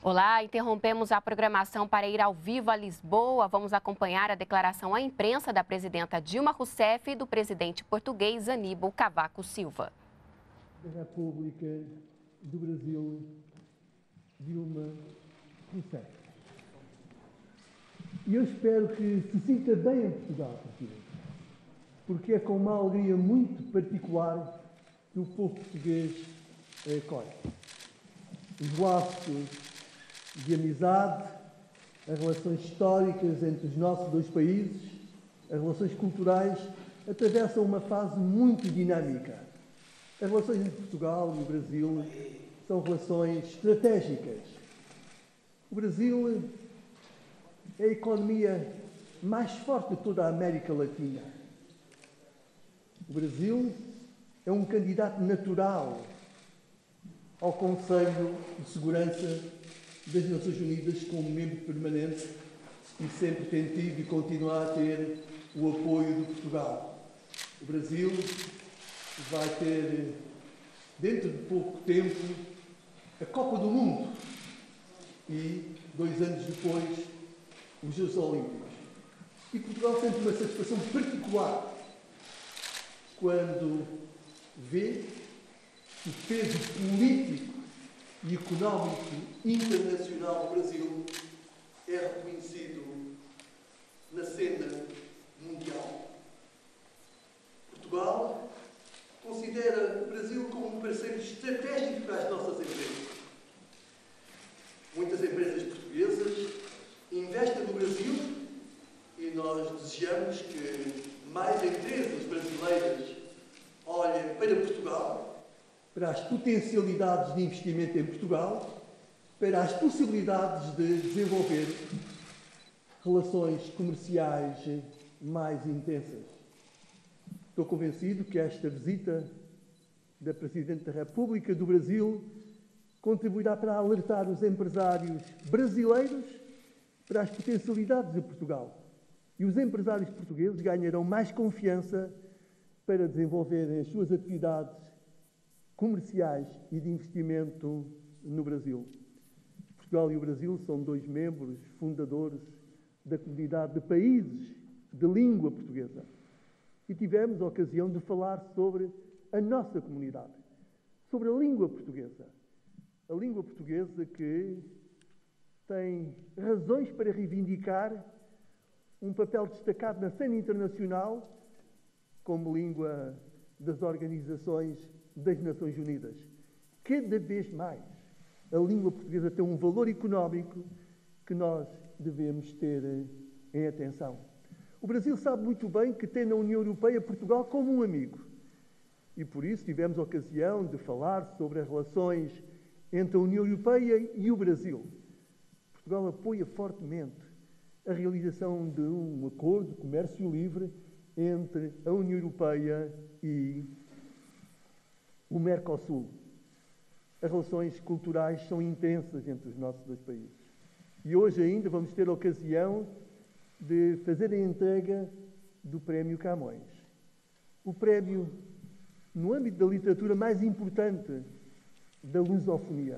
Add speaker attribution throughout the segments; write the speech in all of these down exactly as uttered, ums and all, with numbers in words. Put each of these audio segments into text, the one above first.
Speaker 1: Olá, interrompemos a programação para ir ao vivo a Lisboa. Vamos acompanhar a declaração à imprensa da presidenta Dilma Rousseff e do presidente português Aníbal Cavaco Silva.
Speaker 2: Da República do Brasil, Dilma Rousseff. E eu espero que se sinta bem em Portugal, Presidente, porque é com uma alegria muito particular que o povo português acolhe. Os laços de amizade, as relações históricas entre os nossos dois países, as relações culturais, atravessam uma fase muito dinâmica. As relações entre Portugal e o Brasil são relações estratégicas. O Brasil é a economia mais forte de toda a América Latina. O Brasil é um candidato natural ao Conselho de Segurança das Nações Unidas como membro permanente e sempre tem tido e continua a ter o apoio de Portugal. O Brasil vai ter, dentro de pouco tempo, a Copa do Mundo e, dois anos depois, os Jogos Olímpicos. E Portugal sente uma satisfação particular quando vê que o peso político e económico internacional do Brasil é reconhecido na cena mundial. Portugal considera o Brasil como um parceiro estratégico para as nossas empresas. Muitas empresas portuguesas investem no Brasil e nós desejamos que mais empresas brasileiras olhem para Portugal, para as potencialidades de investimento em Portugal, para as possibilidades de desenvolver relações comerciais mais intensas. Estou convencido que esta visita da Presidente da República do Brasil contribuirá para alertar os empresários brasileiros para as potencialidades de Portugal. E os empresários portugueses ganharão mais confiança para desenvolverem as suas atividades comerciais e de investimento no Brasil. Portugal e o Brasil são dois membros fundadores da comunidade de países de língua portuguesa. E tivemos a ocasião de falar sobre a nossa comunidade, sobre a língua portuguesa. A língua portuguesa que tem razões para reivindicar um papel destacado na cena internacional como língua das organizações das Nações Unidas. Cada vez mais a língua portuguesa tem um valor económico que nós devemos ter em atenção. O Brasil sabe muito bem que tem na União Europeia Portugal como um amigo. E por isso tivemos a ocasião de falar sobre as relações entre a União Europeia e o Brasil. Portugal apoia fortemente a realização de um acordo de comércio livre entre a União Europeia e o Mercosul. As relações culturais são intensas entre os nossos dois países. E hoje ainda vamos ter a ocasião de fazer a entrega do Prémio Camões. O prémio, no âmbito da literatura, mais importante da lusofonia.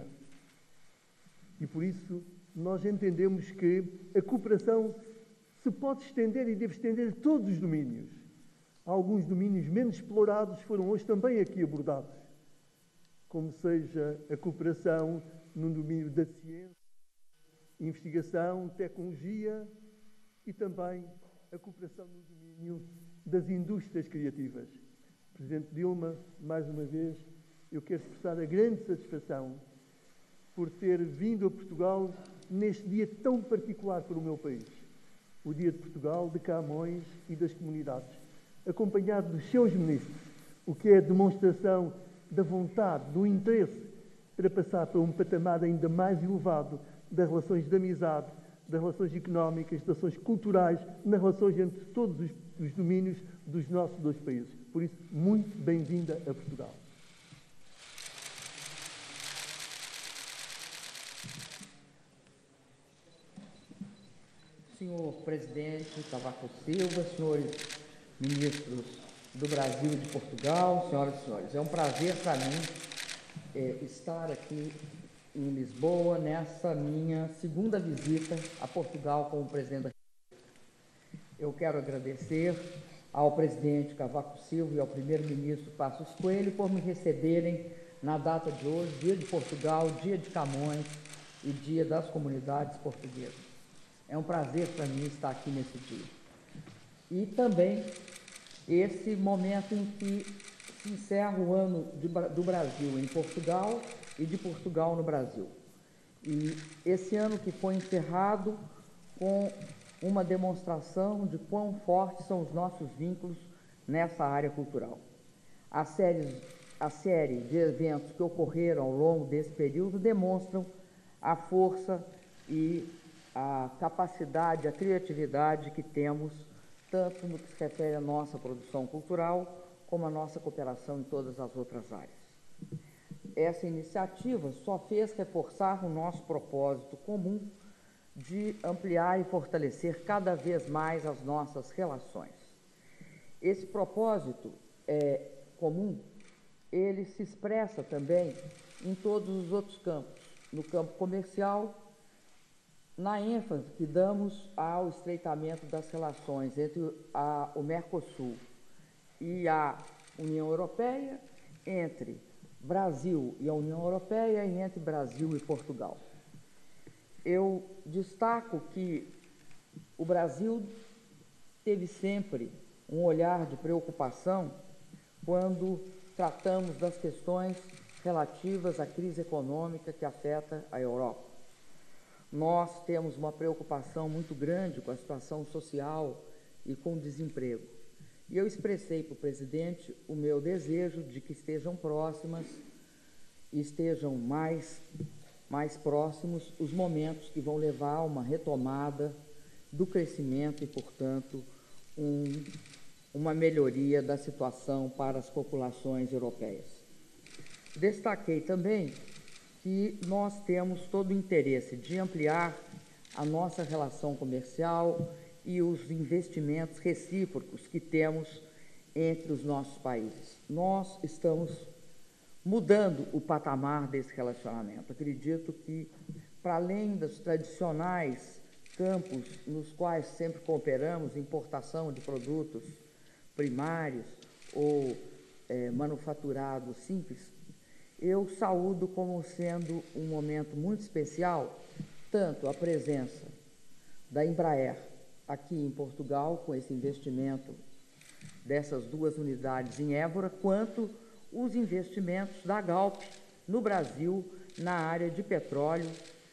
Speaker 2: E por isso nós entendemos que a cooperação se pode estender e deve estender a todos os domínios. Alguns domínios menos explorados foram hoje também aqui abordados, como seja a cooperação no domínio da ciência, investigação, tecnologia e também a cooperação no domínio das indústrias criativas. Presidente Dilma, mais uma vez, eu quero expressar a grande satisfação por ter vindo a Portugal neste dia tão particular para o meu país, o Dia de Portugal, de Camões e das comunidades, acompanhado dos seus ministros, o que é a demonstração da vontade, do interesse para passar para um patamar ainda mais elevado das relações de amizade, das relações económicas, das relações culturais, nas relações entre todos os, os domínios dos nossos dois países. Por isso, muito bem-vinda a Portugal.
Speaker 3: Senhor Presidente Cavaco Silva, senhores ministros do Brasil e de Portugal, senhoras e senhores, é um prazer para mim é, estar aqui em Lisboa, nessa minha segunda visita a Portugal como presidente da República. Eu quero agradecer ao presidente Cavaco Silva e ao primeiro-ministro Passos Coelho por me receberem na data de hoje, dia de Portugal, dia de Camões e dia das comunidades portuguesas. É um prazer para mim estar aqui nesse dia. E também esse momento em que se encerra o ano de, do Brasil em Portugal e de Portugal no Brasil. E esse ano que foi encerrado com uma demonstração de quão fortes são os nossos vínculos nessa área cultural. As séries, a série de eventos que ocorreram ao longo desse período demonstram a força e a capacidade, a criatividade que temos, tanto no que se refere à nossa produção cultural, como à nossa cooperação em todas as outras áreas. Essa iniciativa só fez reforçar o nosso propósito comum de ampliar e fortalecer cada vez mais as nossas relações. Esse propósito é, comum, ele se expressa também em todos os outros campos, no campo comercial, na ênfase que damos ao estreitamento das relações entre a, o Mercosul e a União Europeia, entre Brasil e a União Europeia e entre Brasil e Portugal. Eu destaco que o Brasil teve sempre um olhar de preocupação quando tratamos das questões relativas à crise econômica que afeta a Europa. Nós temos uma preocupação muito grande com a situação social e com o desemprego. E eu expressei para o presidente o meu desejo de que estejam próximas e estejam mais, mais próximos os momentos que vão levar a uma retomada do crescimento e, portanto, um, uma melhoria da situação para as populações europeias. Destaquei também que nós temos todo o interesse de ampliar a nossa relação comercial e os investimentos recíprocos que temos entre os nossos países. Nós estamos mudando o patamar desse relacionamento. Acredito que, para além dos tradicionais campos nos quais sempre cooperamos, importação de produtos primários ou é, manufaturados simples, eu saúdo como sendo um momento muito especial, tanto a presença da Embraer aqui em Portugal, com esse investimento dessas duas unidades em Évora, quanto os investimentos da Galp no Brasil, na área de petróleo,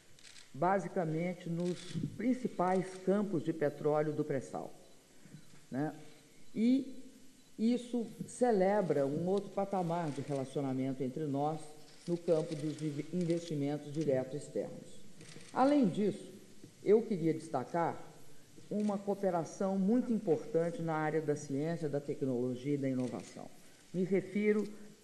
Speaker 3: basicamente nos principais campos de petróleo do pré-sal, né? E isso celebra um outro patamar de relacionamento entre nós no campo dos investimentos diretos externos. Além disso, eu queria destacar uma cooperação muito importante na área da ciência, da tecnologia e da inovação. Me refiro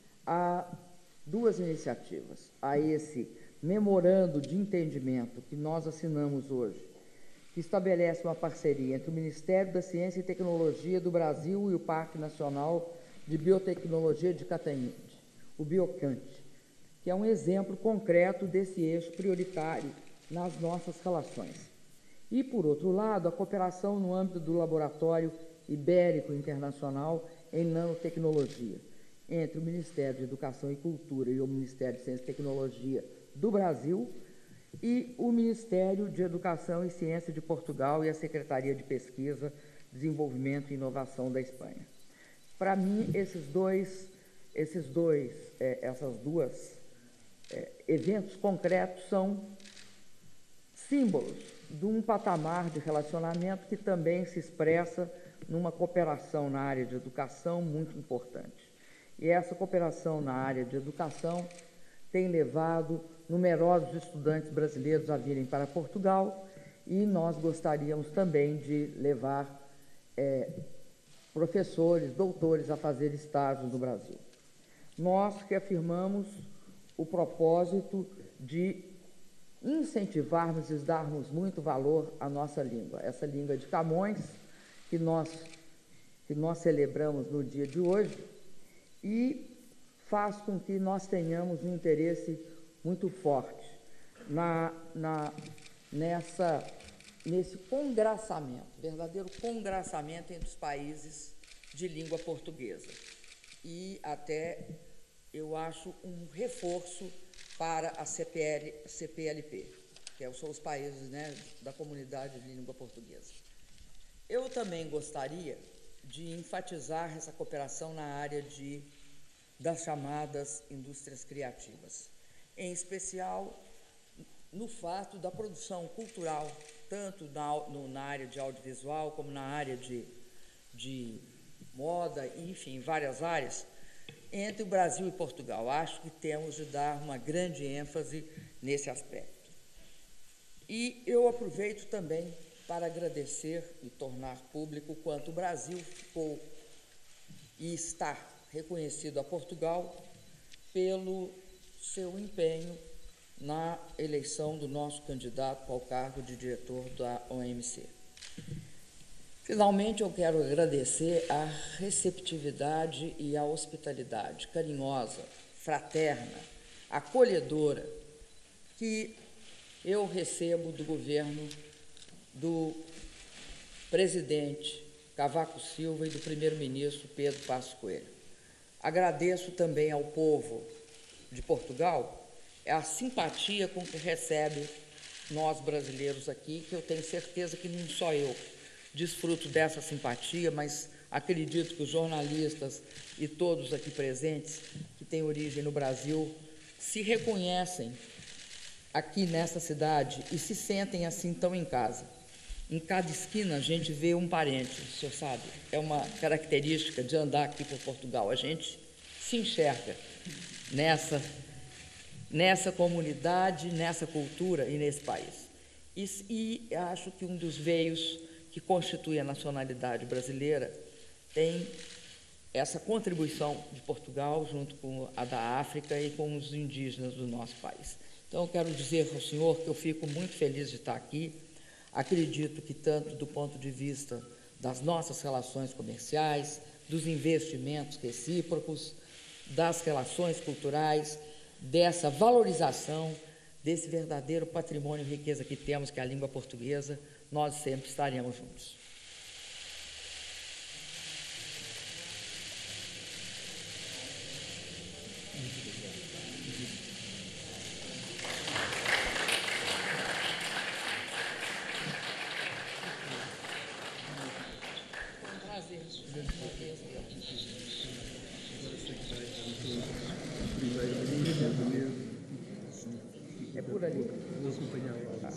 Speaker 3: a duas iniciativas, a esse memorando de entendimento que nós assinamos hoje, que estabelece uma parceria entre o Ministério da Ciência e Tecnologia do Brasil e o Parque Nacional de Biotecnologia de Catanhede, o Biocant, que é um exemplo concreto desse eixo prioritário nas nossas relações. E, por outro lado, a cooperação no âmbito do Laboratório Ibérico Internacional em Nanotecnologia, entre o Ministério de Educação e Cultura e o Ministério de Ciência e Tecnologia do Brasil e o Ministério de Educação e Ciência de Portugal e a Secretaria de Pesquisa, Desenvolvimento e Inovação da Espanha. Para mim, esses dois, esses dois, é, essas duas é, eventos concretos são símbolos de um patamar de relacionamento que também se expressa numa cooperação na área de educação muito importante. E essa cooperação na área de educação tem levado numerosos estudantes brasileiros a virem para Portugal e nós gostaríamos também de levar é, professores, doutores a fazer estágios no Brasil. Nós reafirmamos o propósito de incentivarmos e darmos muito valor à nossa língua, essa língua de Camões, que nós, que nós celebramos no dia de hoje, e faz com que nós tenhamos um interesse muito forte na, na, nessa, nesse congraçamento, verdadeiro congraçamento entre os países de língua portuguesa. E até, eu acho, um reforço para a C P L, C P L P, que são os países, né, da comunidade de língua portuguesa. Eu também gostaria de enfatizar essa cooperação na área de, das chamadas indústrias criativas, em especial no fato da produção cultural, tanto na, no, na área de audiovisual como na área de, de moda, enfim, várias áreas, entre o Brasil e Portugal. Acho que temos de dar uma grande ênfase nesse aspecto. E eu aproveito também para agradecer e tornar público o quanto o Brasil ficou e está reconhecido a Portugal pelo seu empenho na eleição do nosso candidato ao cargo de diretor da O M C. Finalmente, eu quero agradecer a receptividade e a hospitalidade carinhosa, fraterna, acolhedora que eu recebo do governo do presidente Cavaco Silva e do primeiro-ministro Pedro Passos Coelho. Agradeço também ao povo de Portugal a simpatia com que recebe nós brasileiros aqui, que eu tenho certeza que não só eu desfruto dessa simpatia, mas acredito que os jornalistas e todos aqui presentes, que têm origem no Brasil, se reconhecem aqui nessa cidade e se sentem assim tão em casa. Em cada esquina a gente vê um parente, o senhor sabe, é uma característica de andar aqui por Portugal, a gente se enxerga nessa, nessa comunidade, nessa cultura e nesse país. E, e acho que um dos veios que constitui a nacionalidade brasileira tem essa contribuição de Portugal junto com a da África e com os indígenas do nosso país. Então, eu quero dizer ao senhor que eu fico muito feliz de estar aqui. Acredito que tanto do ponto de vista das nossas relações comerciais, dos investimentos recíprocos, das relações culturais, dessa valorização desse verdadeiro patrimônio e riqueza que temos, que é a língua portuguesa, nós sempre estaremos juntos. É por ali. Vou acompanhar. Tá.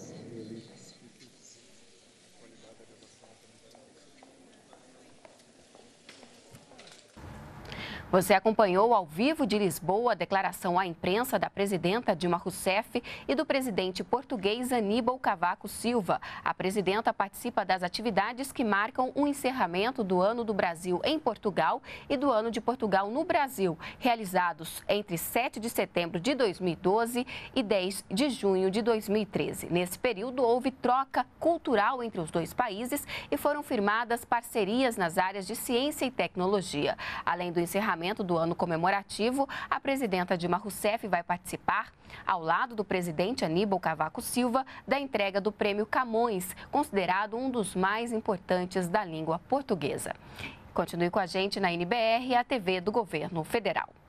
Speaker 1: Você acompanhou ao vivo de Lisboa a declaração à imprensa da presidenta Dilma Rousseff e do presidente português Aníbal Cavaco Silva. A presidenta participa das atividades que marcam o encerramento do Ano do Brasil em Portugal e do Ano de Portugal no Brasil, realizados entre sete de setembro de dois mil e doze e dez de junho de dois mil e treze. Nesse período, houve troca cultural entre os dois países e foram firmadas parcerias nas áreas de ciência e tecnologia. Além do encerramento do ano comemorativo, a presidenta Dilma Rousseff vai participar, ao lado do presidente Aníbal Cavaco Silva, da entrega do Prêmio Camões, considerado um dos mais importantes da língua portuguesa. Continue com a gente na N B R, a T V do Governo Federal.